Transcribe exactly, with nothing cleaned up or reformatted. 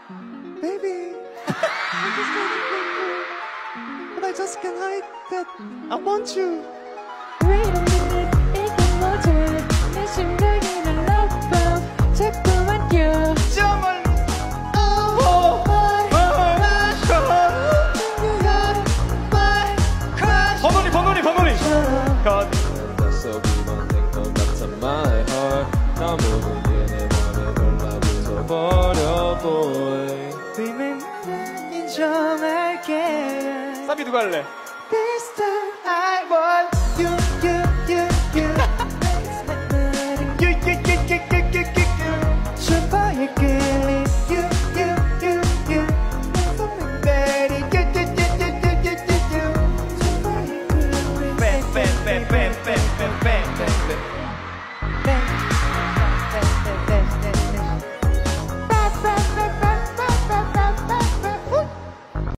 Baby, but I just can't hide that I want you. Wait a minute, 이게 뭐지? 내 심장이는 love bomb. 자꾸만 껴. 저 멀리. 번호리 번호리 번호리. My heart 나 모르게 내 맘에 골라붙어 버려 boy Baby 인정할게. 사비 누가 할래? This time I want you you you you you you you you you you you 슈퍼의 끌림